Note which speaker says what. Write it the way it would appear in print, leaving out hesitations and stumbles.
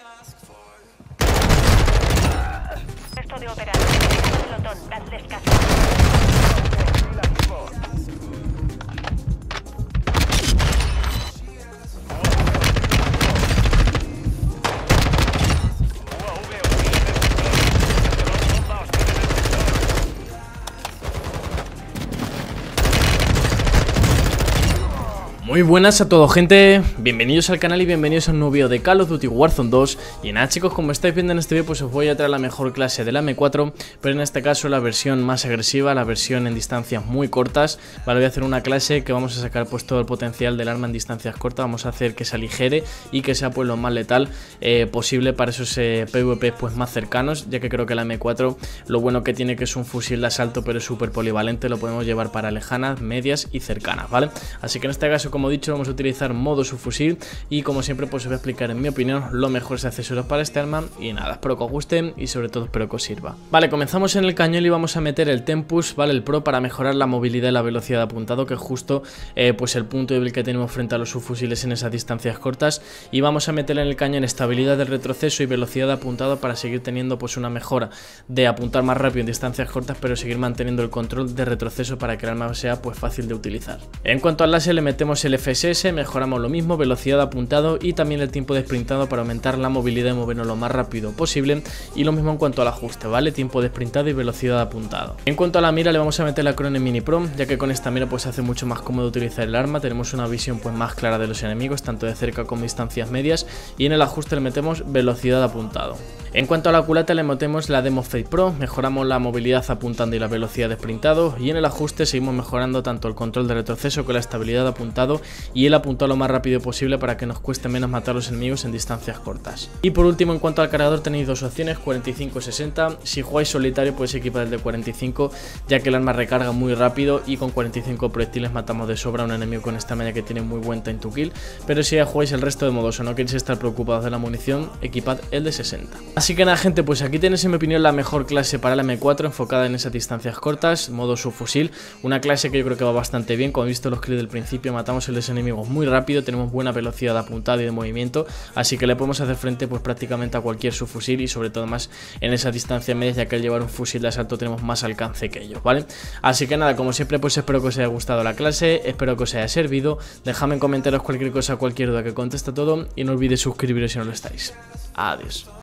Speaker 1: Resto de operantes. Pelotón, dadles caza.
Speaker 2: Muy buenas a todos, gente, bienvenidos al canal y bienvenidos a un nuevo vídeo de Call of Duty Warzone 2. Y nada, chicos, como estáis viendo en este vídeo, pues os voy a traer la mejor clase de la M4, pero en este caso la versión más agresiva, la versión en distancias muy cortas. Vale, voy a hacer una clase que vamos a sacar pues todo el potencial del arma en distancias cortas. Vamos a hacer que se aligere y que sea pues lo más letal posible para esos PvP pues más cercanos, ya que creo que la M4 lo bueno que tiene que es un fusil de asalto, pero es súper polivalente, lo podemos llevar para lejanas, medias y cercanas, ¿vale? Así que en este caso, como he dicho, vamos a utilizar modo subfusil y como siempre pues os voy a explicar en mi opinión los mejores accesorios para este arma. Y nada, espero que os gusten y sobre todo espero que os sirva. Vale, comenzamos en el cañón y vamos a meter el Tempus, vale, el Pro, para mejorar la movilidad y la velocidad de apuntado, que es justo pues el punto débil que tenemos frente a los subfusiles en esas distancias cortas. Y vamos a meter en el cañón estabilidad del retroceso y velocidad de apuntado para seguir teniendo pues una mejora de apuntar más rápido en distancias cortas, pero seguir manteniendo el control de retroceso para que el arma sea pues fácil de utilizar. En cuanto al láser, le metemos el FSS, mejoramos lo mismo, velocidad de apuntado y también el tiempo de sprintado para aumentar la movilidad y movernos lo más rápido posible. Y lo mismo en cuanto al ajuste, ¿vale? Tiempo de sprintado y velocidad de apuntado. En cuanto a la mira, le vamos a meter la Krone Mini Pro, ya que con esta mira pues hace mucho más cómodo utilizar el arma. Tenemos una visión pues más clara de los enemigos, tanto de cerca como distancias medias, y en el ajuste le metemos velocidad de apuntado. En cuanto a la culata, le metemos la Demo Fade Pro, mejoramos la movilidad apuntando y la velocidad de sprintado, y en el ajuste seguimos mejorando tanto el control de retroceso con la estabilidad de apuntado y el apuntado lo más rápido posible para que nos cueste menos matar a los enemigos en distancias cortas. Y por último, en cuanto al cargador, tenéis dos opciones, 45-60, si jugáis solitario podéis equipar el de 45, ya que el arma recarga muy rápido y con 45 proyectiles matamos de sobra a un enemigo con esta media que tiene muy buen time to kill. Pero si ya jugáis el resto de modos o no queréis estar preocupados de la munición, equipad el de 60. Así que nada, gente, pues aquí tenéis en mi opinión la mejor clase para la M4 enfocada en esas distancias cortas, modo subfusil, una clase que yo creo que va bastante bien. Como he visto los clips del principio, matamos a los enemigos muy rápido, tenemos buena velocidad de apuntado y de movimiento, así que le podemos hacer frente pues prácticamente a cualquier subfusil y sobre todo más en esa distancia media, ya que al llevar un fusil de asalto tenemos más alcance que ellos, ¿vale? Así que nada, como siempre pues espero que os haya gustado la clase, espero que os haya servido, dejadme en comentarios cualquier cosa, cualquier duda, que contesta todo, y no olvidéis suscribiros si no lo estáis. Adiós.